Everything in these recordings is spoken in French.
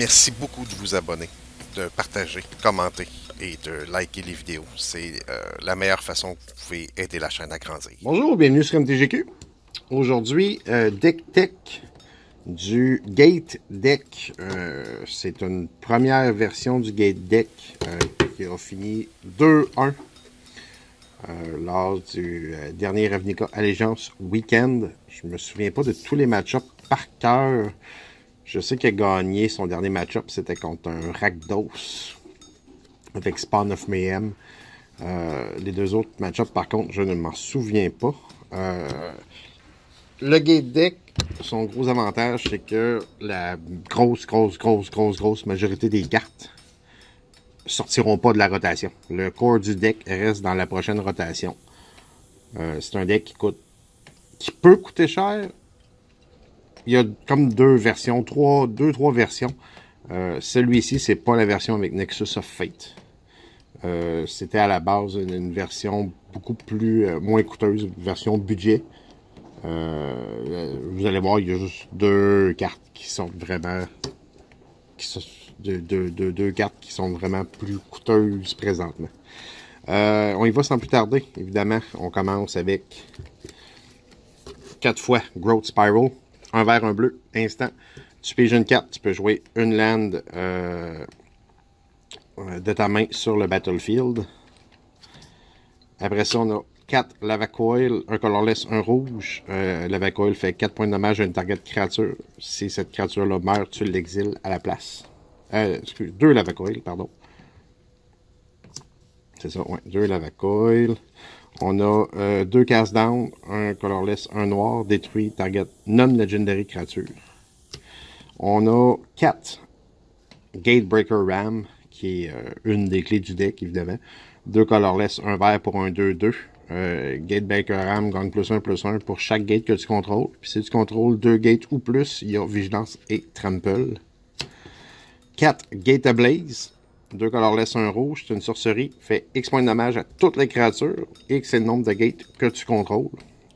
Merci beaucoup de vous abonner, de partager, commenter et de liker les vidéos. C'est la meilleure façon que vous pouvez aider la chaîne à grandir. Bonjour, bienvenue sur MTGQ. Aujourd'hui, Deck Tech du Gate Deck. C'est une première version du Gate Deck qui a fini 2-1 lors du dernier Ravnica Alliance Weekend. Je me souviens pas de tous les match-ups par cœur. Je sais qu'il a gagné son dernier match-up, c'était contre un Rakdos avec Spawn of Mayhem. Les deux autres match-ups, par contre, je ne m'en souviens pas. Le Gate Deck, son gros avantage, c'est que la grosse majorité des cartes sortiront pas de la rotation. Le core du deck reste dans la prochaine rotation. C'est un deck qui peut coûter cher. Il y a comme deux versions, trois versions. Celui-ci, c'est pas la version avec Nexus of Fate. C'était à la base une version beaucoup plus moins coûteuse, une version budget. Vous allez voir, il y a juste deux cartes qui sont vraiment deux cartes qui sont vraiment plus coûteuses présentement. On y va sans plus tarder, évidemment. On commence avec 4 fois Growth Spiral. Un vert, un bleu, instant. Tu piges une carte, tu peux jouer une land de ta main sur le battlefield. Après ça, on a 4 Lava Coil, un colorless, un rouge. Lava Coil fait 4 points de dommage à une target créature. Si cette créature-là meurt, tu l'exiles à la place. Excuse, 2 Lava Coil, pardon. C'est ça, ouais, 2 Lava Coil. On a 2 cast down, un colorless, un noir, détruit, target non-legendary créature. On a 4 Gatebreaker Ram, qui est une des clés du deck, évidemment. 2 colorless, un vert pour un 2-2. Gatebreaker Ram gagne +1/+1 pour chaque gate que tu contrôles. Puis si tu contrôles 2 gates ou plus, il y a Vigilance et Trample. 4 Gate Ablaze. 2 colorless, un rouge, c'est une sorcerie, fait X points de dommage à toutes les créatures. X c'est le nombre de gates que tu contrôles.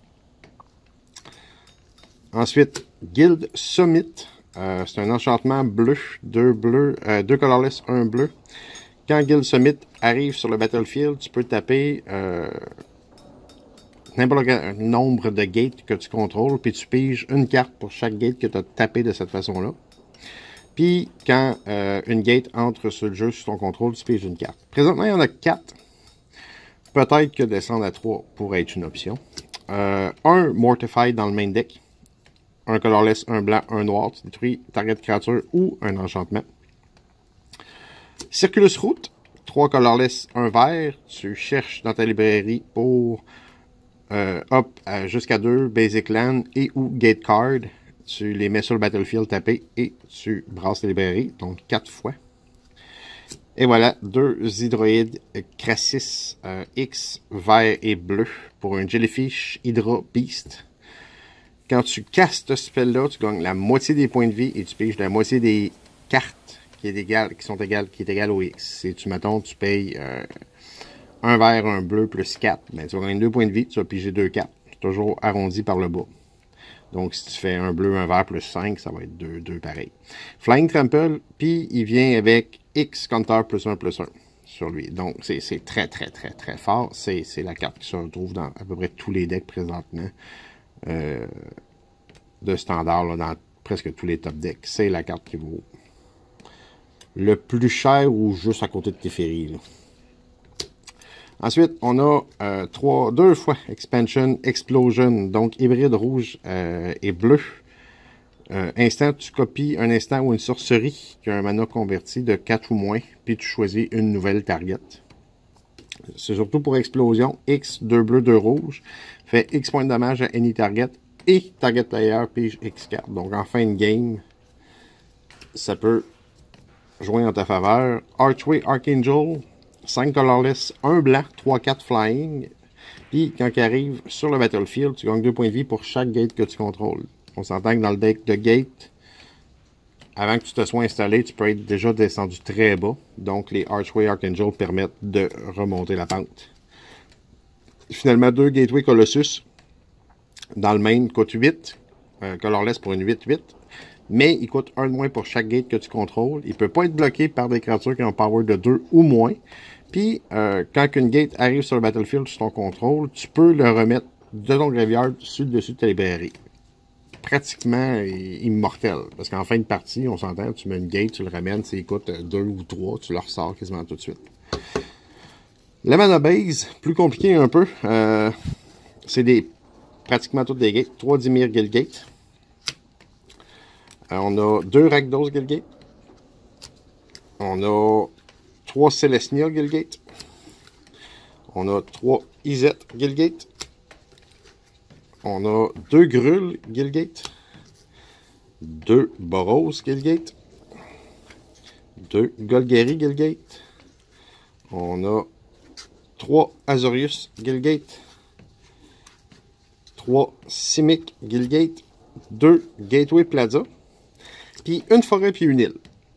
Ensuite, Guild Summit. C'est un enchantement bleu, 2 colorless, 1 bleu. Quand Guild Summit arrive sur le battlefield, tu peux taper n'importe quel nombre de gates que tu contrôles, puis tu piges une carte pour chaque gate que tu as tapé de cette façon-là. Puis, quand une gate entre sur le jeu sous ton contrôle, tu piges une carte. Présentement, il y en a 4. Peut-être que descendre à 3 pourrait être une option. Un Mortify dans le main deck. Un colorless, un blanc, un noir. Tu détruis target créature ou un enchantement. Circulus Route. 3 colorless, un vert. Tu cherches dans ta librairie pour jusqu'à 2 Basic Land et ou Gate Card. Tu les mets sur le battlefield tapé et tu brasses les librairies, donc 4 fois. Et voilà, 2 hydroïdes Crassis X, vert et bleu pour un Jellyfish Hydra Beast. Quand tu castes ce spell-là, tu gagnes la moitié des points de vie et tu piges la moitié des cartes qui est égale au X. Si tu, mettons, tu payes un vert, un bleu plus 4, ben, tu vas gagner 2 points de vie, tu vas piger 2 cartes. Toujours arrondi par le bas. Donc, si tu fais un bleu, un vert plus 5, ça va être 2 pareil. Flying Trample, puis il vient avec X counter +1/+1 sur lui. Donc, c'est très fort. C'est la carte qui se retrouve dans à peu près tous les decks présentement de standard, là, dans presque tous les top decks. C'est la carte qui vaut le plus cher ou juste à côté de Teferi, là. Ensuite, on a 2 fois Expansion Explosion, donc hybride rouge et bleu. Instant, tu copies un instant ou une sorcerie qui a un mana converti de 4 ou moins, puis tu choisis une nouvelle target. C'est surtout pour explosion. X, 2 bleus, 2 rouges, fait X points de dommage à any target et target player pige X carte. Donc en fin de game, ça peut jouer en ta faveur. Archway Archangel. 5 colorless, 1 blanc, 3-4 flying. Puis, quand il arrive sur le battlefield, tu gagnes 2 points de vie pour chaque gate que tu contrôles. On s'entend que dans le deck de gate, avant que tu te sois installé, tu peux être déjà descendu très bas. Donc, les Archway Archangel permettent de remonter la pente. Finalement, 2 Gateway Colossus. Dans le main, coûte 8. Colorless pour une 8-8. mais il coûte 1 de moins pour chaque gate que tu contrôles. Il peut pas être bloqué par des créatures qui ont un power de 2 ou moins. Puis, quand une gate arrive sur le battlefield sous ton contrôle, tu peux le remettre de ton graveyard sur le dessus de ta librairie. Pratiquement immortel. Parce qu'en fin de partie, on s'entend, tu mets une gate, tu le ramènes, s'il coûte 2 ou 3, tu le ressors quasiment tout de suite. La mana base, plus compliqué un peu. C'est pratiquement toutes des gates. 3 Dimir Guildgate. On a 2 Rakdos Guildgate. On a 3 Celestia Guildgate. On a 3 Izzet Guildgate. On a 2 Gruul Guildgate. 2 Boros Guildgate. 2 Golgari Guildgate. On a 3 Azorius Guildgate. 3 Simic Guildgate. 2 Gateway Plaza. Puis une forêt puis une île.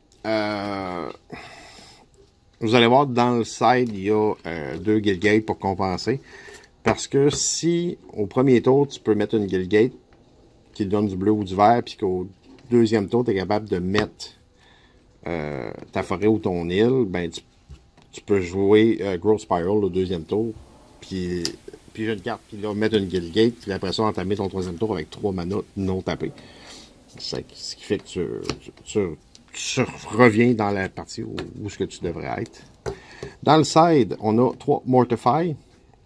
Vous allez voir, dans le side, il y a 2 Guildgates pour compenser. Parce que si, au premier tour, tu peux mettre une Guildgate qui donne du bleu ou du vert, puis qu'au deuxième tour, tu es capable de mettre ta forêt ou ton île, ben tu peux jouer Growth Spiral au deuxième tour, puis j'ai une carte qui va mettre une Guildgate, puis après ça, entamer ton troisième tour avec 3 mana non tapés. Ce qui fait que tu reviens dans la partie où ce que tu devrais être. Dans le side, on a 3 Mortify.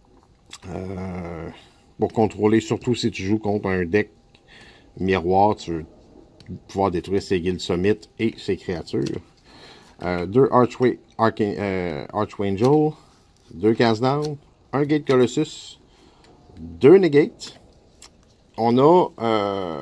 Pour contrôler, surtout si tu joues contre un deck miroir, tu veux pouvoir détruire ses Guild Summit et ses créatures. 2 Archangel, 2 Cast Down, 1 Gate Colossus, 2 Negate. On a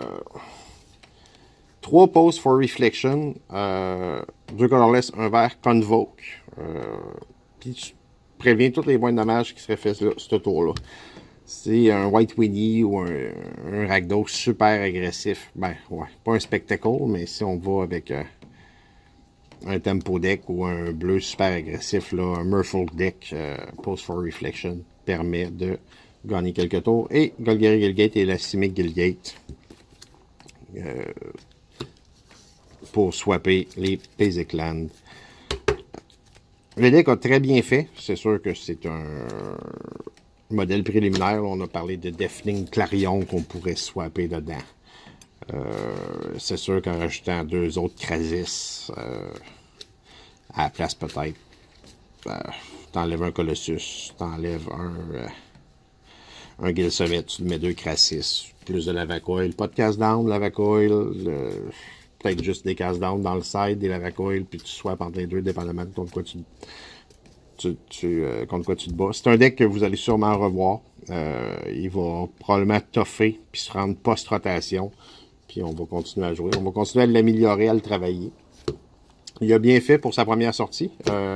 3 Pose for Reflection, 2 Colorless, 1 vert, Convoke. Puis tu préviens tous les points de dommage qui seraient faits ce tour-là. C'est un White Winnie ou un Rakdos super agressif. Ben, ouais, pas un Spectacle, mais si on va avec un Tempo deck ou un bleu super agressif, là, un Merfolk deck, Pose for Reflection permet de gagner quelques tours. Et Golgari Guildgate et la Simic Guildgate pour swapper les Basic Land. Le deck a très bien fait. C'est sûr que c'est un modèle préliminaire. On a parlé de Deafening Clarion qu'on pourrait swapper dedans. C'est sûr qu'en rajoutant 2 autres Krasis à la place peut-être, t'enlèves un Colossus, t'enlèves un Guild Summit, tu mets 2 Krasis, plus de Lavacoil, pas de cast down, Lavacoil, peut-être juste des cast down dans le side, des Lavacoil, puis tu swaps entre les deux, dépendamment de contre quoi contre quoi tu te bats. C'est un deck que vous allez sûrement revoir. Il va probablement toffer, puis se rendre post-rotation, puis on va continuer à jouer. On va continuer à l'améliorer, à le travailler. Il a bien fait pour sa première sortie.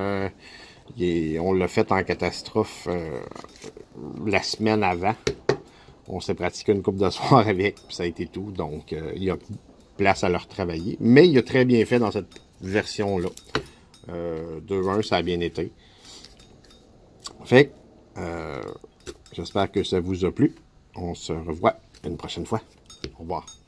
On l'a fait en catastrophe la semaine avant. On s'est pratiqué une couple de soirs avec, puis ça a été tout. Donc, il y a place à le retravailler. Mais il a très bien fait dans cette version-là. 2-1, ça a bien été. Fait j'espère que ça vous a plu. On se revoit une prochaine fois. Au revoir.